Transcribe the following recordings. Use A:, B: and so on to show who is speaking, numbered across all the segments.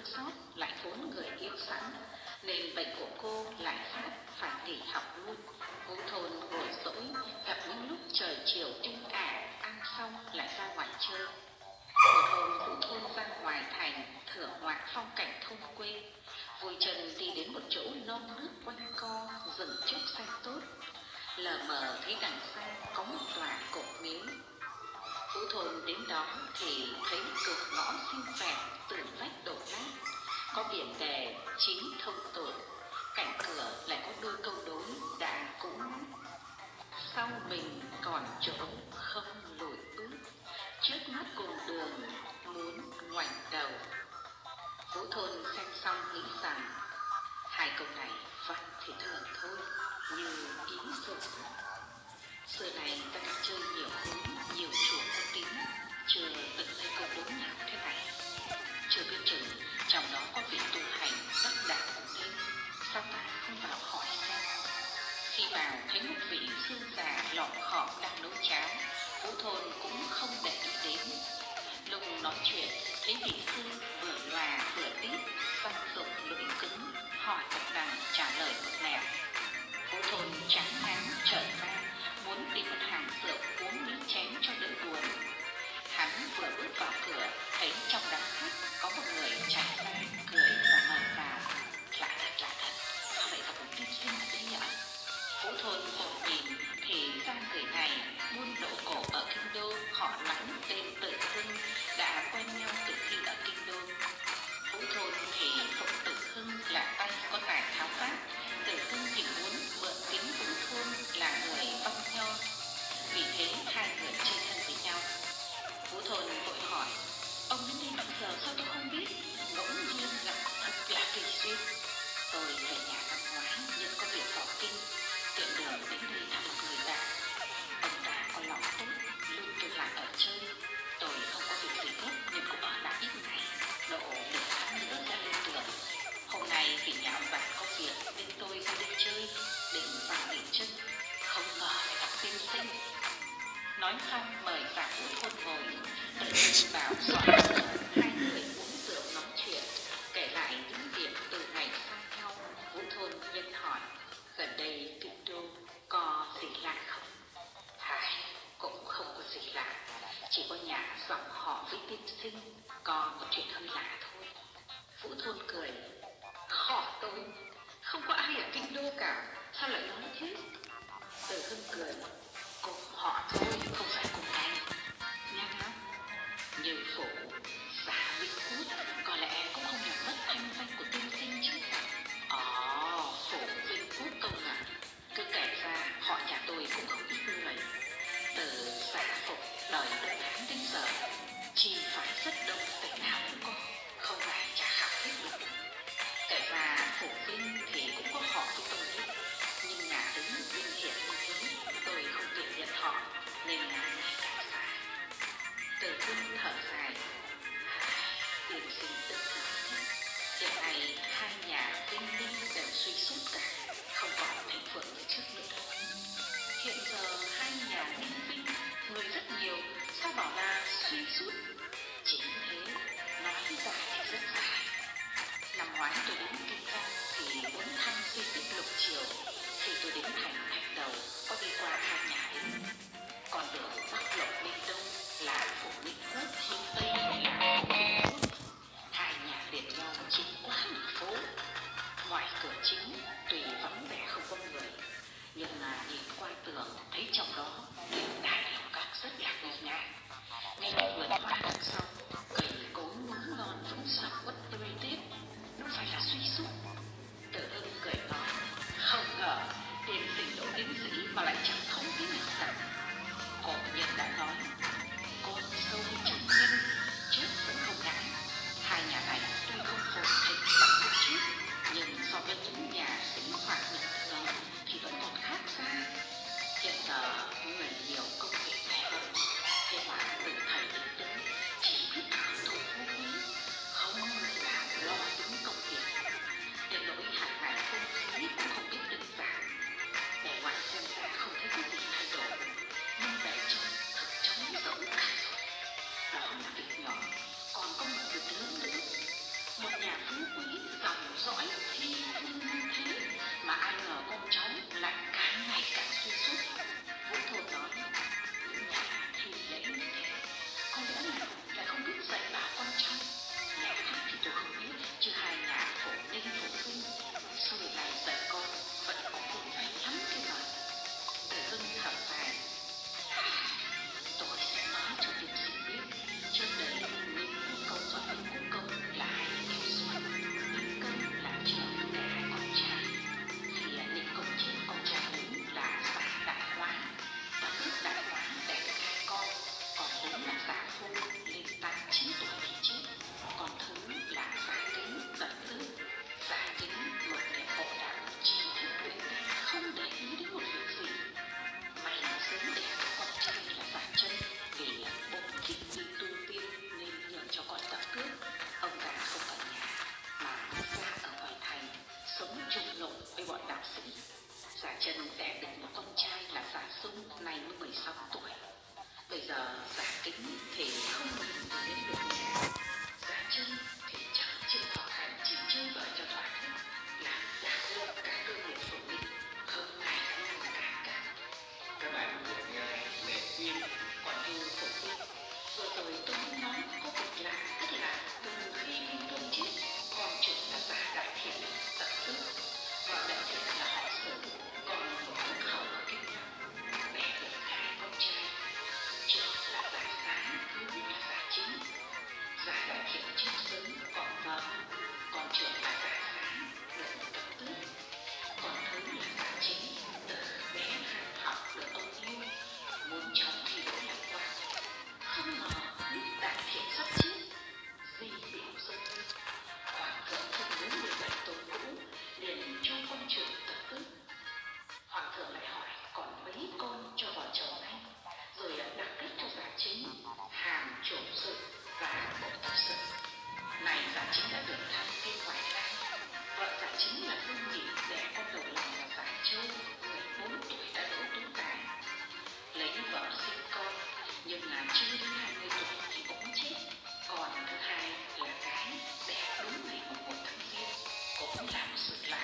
A: thương xót lại vốn người yêu sẵn, nên bệnh của cô lại phát phải nghỉ học luôn. Vũ Thôn ngồi dỗi, gặp những lúc trời chiều êm ả, ăn xong lại ra ngoài chơi. Một hôm Vũ Thôn ra ngoài thành thưởng ngoạn phong cảnh thôn quê, vui chân đi đến một chỗ non nước quanh co, rừng trúc xanh tốt. Lờ mờ thấy đằng xa có một tòa cột miếu. Vũ Thôn đến đó thì thấy cửa ngõ xinh xẹt, tường vách đổ nát, có biển đề chín thông tội, cạnh cửa lại có đôi câu đối đã cũ nát. Sau mình còn chỗ không lùi bước, trước mắt cùng đường muốn ngoảnh đầu. Vũ Thôn xem xong nghĩ rằng hai câu này văn thì thường thôi, như ý sâu sắc. Xưa này ta đã chơi nhiều hướng, nhiều chùa có tín, chưa từng thấy câu đối nào thế này. Chưa biết chừng trong đó có vị tu hành đắc đạo cũng nên, sao ta không vào hỏi xem. Khi vào thấy một vị sư già lọ khọ đang nấu cháo, Vũ Thôn cũng không để ý đến. Lúc nói chuyện thấy vị sư vừa lòa vừa tít, văn dụng lưỡi cứng, hỏi thật đằng trả lời một nẻo. Vũ Thôn chán ngán trở ra, muốn đi một hàng rượu uống miếng chén cho đỡ buồn. Hắn vừa bước vào cửa, thấy trong đám khách có một người chạy ra, cười và mời vào. Lạ thật, sao lại gặp một tiên sinh ở đây nhỉ? Vũ Thôn vội nhìn thì ra người này buôn lỗ cổ ở Kinh Đô, họ Lãnh tên Tử Hưng, đã quen nhau từ khi ở Kinh Đô. Vũ Thôn thì phục Tử Hưng là tay có tài tháo vát, Tử Hưng thì muốn mượn tiếng Vũ Thôn là người băng nho, vì thế hai người chơi thân với nhau. Vũ Thôn vội hỏi: ông đến đây bao giờ sao tôi không biết? Ngẫu nhiên gặp thật là kỳ duyên. Tôi về nhà năm ngoái nhưng có việc vào kinh, tiện đường đến đây thăm một người bạn. Ông ta có lòng tốt, lưu tôi lại ở chơi. Tôi không có việc gì gấp nhưng cũng ở lại ít ngày, độ nửa tháng nữa ra lên đường. Hôm nay vì nhà ông bạn có việc nên tôi ra đi chơi, định vào nghỉ chân, không ngờ lại gặp tiên sinh. Nói xong mời cả Vũ Thôn ngồi, Tử Hưng bảo dọn hai người uống rượu nói chuyện, kể lại những việc từ ngày xa nhau. Vũ Thôn nhân hỏi: gần đây Kinh Đô có gì lạ không? Hài, cũng không có gì lạ, chỉ có nhà dòng họ với tiên sinh có một chuyện hơi lạ thôi. Vũ Thôn cười: họ tôi không có ai ở Kinh Đô cả, sao lại nói thế? Tử Hưng cười: cùng họ thôi, không phải cùng anh. Nhá, như Phổ, Giả Vĩnh Cút, có lẽ cũng không làm mất thanh danh của tiên sinh chứ. Phổ Vĩnh Cút công à? Cứ kể ra họ nhà tôi cũng không ít người. Từ Giả Phục đời Đỗ Hán đến giờ, chi phải rất đông, tỉnh nào cũng có, không ai chả khảo hết được. Kể ra Phổ Vinh thì cũng có họ với tôi hết, nhưng nhà đứng vinh hiển như thế, tôi không tiện nhận họ, nên là ngày càng xa. Tử Hưng thở dài: tiên sinh tự nói, hiện nay hai nhà Vinh Linh đều suy sút cả, không còn thịnh vượng như trước nữa đâu. Hiện giờ hai nhà Vinh Vinh người rất nhiều, sao bảo là suy sút? Chính thế, nói dài thì rất dài. Năm ngoái tôi đến Kinh Văn thì muốn thăm di tích Lục Triều, thì tôi đến thành Thạch Đầu, có đi qua hai nhà ấy. Còn đường Bắc Lộc lên đông là Phủ Định Quốc, phía tây là Phủ Định Quốc. Hai nhà liền nhau chính quá một phố. Ngoài cửa chính tuy vắng vẻ không có người, nhưng mà nhìn qua tường thấy trong đó hiện đại lầu các rất là ngột ngạt. Ngay một vườn hoa đằng sau, cây cối núi non vẫn sọc quất tươi tết, nó phải là suy sút. Tử Hưng cười nói: không ngờ tiên sinh Đỗ tiến sĩ mà lại chẳng không tí nào cả. Cổ nhân đã nói: con sâu trong nhân, chết vẫn không ngã. Hai nhà này tuy không phồn thịnh bằng lúc trước, nhưng so với những nhà tính hoạt bình thường thì vẫn còn khác xa. Hiện giờ người nhiều công việc lẻ loi, thế mà từng thầy đến tới chỉ biết hưởng thụ vô quý, không người nào lo tính công việc. Đến nỗi hàng ngày không khí cũng không biết đơn giản. Bề ngoài xem ra không thấy có gì thay đổi, nhưng bề trong thật trống rỗng cả. Đó là việc nhỏ, còn có một việc lớn nữa. một nhà phú quý dòng dõi thi hương như thế mà ai ngờ con cháu lại càng ngày càng suy sút. Vũ Thôn nói, những nhà thi lễ như thế có lẽ là lại không biết dạy bảo con cháu. Nhà khác thì tôi không biết, chứ hai nhà Phổ Ninh Phổ Vinh xưa này dạy con vẫn có vốn vay lắm cơ mà. Đời Hưng thở dài, tôi sẽ nói cho tiến sĩ biết, trước đây Ninh Quốc Công và Vinh Quốc Công là hai em ruột. Ninh Công là trưởng để hai con trai. Khi Ninh Công chết, con trai lớn là Giả Đại Hóa và Tước Đại Hóa đẻ được hai con, còn lớn là Giả Phu lên 89 tuổi thì chết, còn thứ là Giả Kính tận tước. Giả Kính một người hộ đạo chi thức luyện tinh, không để ý đến một việc gì. May là sớm đẻ được con trai là Giả Chân, vì bố thích đi tu tiên nên nhờ cho con tập cướp. Ông già không ở nhà mà ra ở ngoài thành sống chung lộn với bọn đạo sĩ. Giả Chân đẻ được một con trai là Giả Sung, nay mới 16 tuổi. Bây giờ Giả Kính thì không nhìn đến được nhà. Giả Chân thì chẳng chịu học hành, chỉ chơi bời cho thỏa thích, làm đa luôn cả cơ nghiệp Phổ Ninh, không ai luôn cả. Các bạn vừa nghe về phim Còn Yêu Phổ Ninh. Vừa rồi tôi muốn nói có việc lạ, tức là từ khi Minh Tôn chết, con trưởng là Giả Đại Thiện tận tước, vợ Đại Thiện là họ Sử, còn một quốc khẩu ở Kinh Nam, đẻ được hai con trai. Trưởng là Giả Xá, thứ là Giả Chính. Giả Đại Thiện chết sớm, còn vợ, còn trưởng là Giả Xá, được tận tước, còn thứ là Giả Chính, từ bé ham học được ông yêu, muốn chồng thi đỗ làm quan. Không ngờ lúc Đại Thiện sắp chết, di biểu dân lên, Hoàng thượng không muốn 17 tuổi cũ liền cho con trưởng tận tước. Hoàng thượng lại hỏi còn mấy con cho vào chồng anh, rồi đặt cách cho Giả Chính hàm trổ sự và bộ tập sự. Này Giả Chính đã được thăng lên ngoại lang. Vợ Giả Chính là Vương Nhị đẻ con đầu lòng là Giả Châu, 14 tuổi đã đỗ tú tài. Lấy vợ sinh con, nhưng là chưa đến 20 tuổi thì cũng chết. Còn thứ hai là gái đẻ đúng ngày 1 tháng Giêng, cũng là một sự lạ.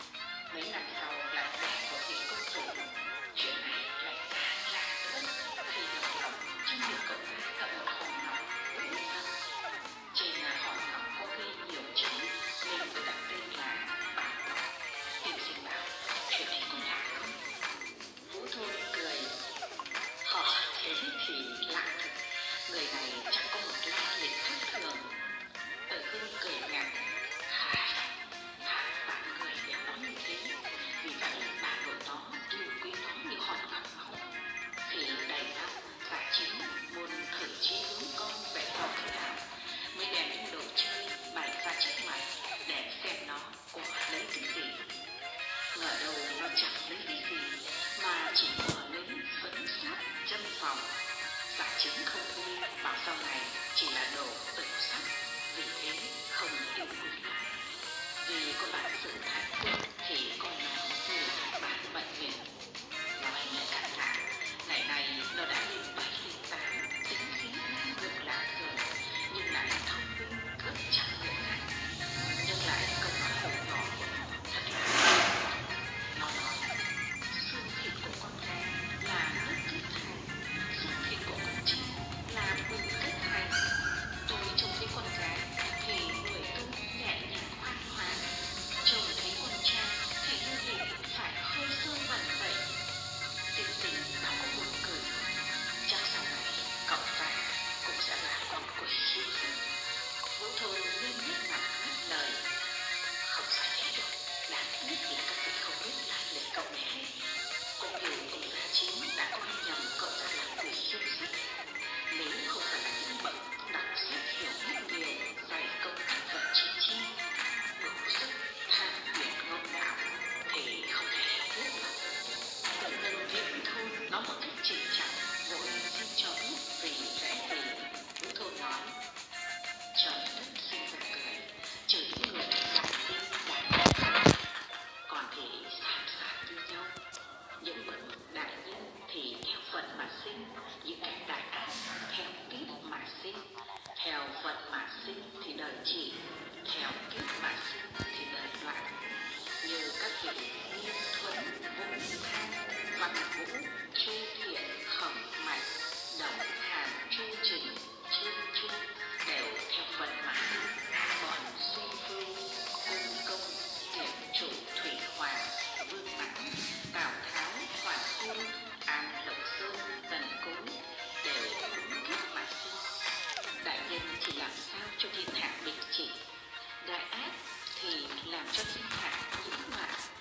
A: Mấy năm sau lại đẻ một vị công tử. Chuyện này lại càng lạ nữa khi đầu lòng trong nhiều cậu gái cầm một hòn ngọc vũ thắm. Trên hòn ngọc có ghi nhiều chữ nên mới đặt tên là Bảo Ngọc. Tiên sinh bảo chuyện ấy có lạ không? Vũ Thôn cười, thế thì lạ thật. Người này chẳng có một la lịch khác thường. Tử Hưng cười nhạt, bạn người để nói như thế, vì vậy bà nội nó yêu quý nó như hòn ngọc máu. Khi đầy năm, Giả Chính muốn thử chí hướng con vẽ vào thế nào, mới đem những đồ chơi bày ra trước mặt để xem nó có lấy cái gì. Ngờ đâu nó chẳng lấy cái gì, mà chỉ có lấy phấn sáp châm phòng. Giả Chính không vui, bảo sau này chỉ là đồ tự sắc, vì thế không yêu quý nó. Vì có bản sự thái quân thì coi nó như bản mệnh huyền. Nói lại cả lạ, ngày này nó đã lên 7 lên 8, tính khí ngang ngược lạ thường, nhưng lại thông minh rất chẳng người khác. Nhưng lại câu nói hồi nhỏ của nó thật là nó nói, xương thịt của con gái là nước kết thành, xương thịt của con trai là bùn kết thành. Tôi trông thấy con gái thì người tôi nhẹ nhàng khoan khoái, trông thấy con trai thì như thể phải hơi sương bẩn vậy. Tình tình nào có buồn cười, chắc sau này cậu ta cũng sẽ là con quỷ siêu sinh. Vũ Thôn liên nhếch mặt ngắt lời, không phải thế được, đáng tiếc là các vị không biết lại lịch cậu này hay. Cũng như ông Giả Chính đã coi nhầm cậu ra là quỷ siêu sinh. Nếu không phải là những bậc đọc sách hiểu biết nhiều, dày công cẩn thận chi đủ sức tham luyện ngôn đạo thì không thể hiểu biết được. Tự nhân Vũ Thôn nói một cách chỉnh trọng, vội xin cho biết vì lẽ gì. Vũ Thôn nói, trời đất sinh ra cười, trừ những người làm tin đại nhân, còn thì sám sạt như nhau. Những bậc đại nhân thì theo phận mà sinh, những kẻ đại ác theo kiếp mà sinh. Theo phận mà sinh thì đời chỉ, theo kiếp mà sinh thì đời đoạn, như các vị Nghiêm Thuấn, Vũ Thanh, Văn Vũ, Chu Thiện, Khổng Mạnh, Đổng Hàn, Chu Trình, Trương Trung đều theo vận mã. Bọn Suy Vưu, Cung Công, Tiệp Chủ, Thủy Hoàng, Vương Mãn, Tào Tháo, Hoàn Khương, An Lộc Sơn, Tần Cúng đều đúng kiếp mà sinh. Đại nhân thì làm sao cho thiên hạ bình trị, đại ác thì làm cho thiên hạ nhiễu loạn.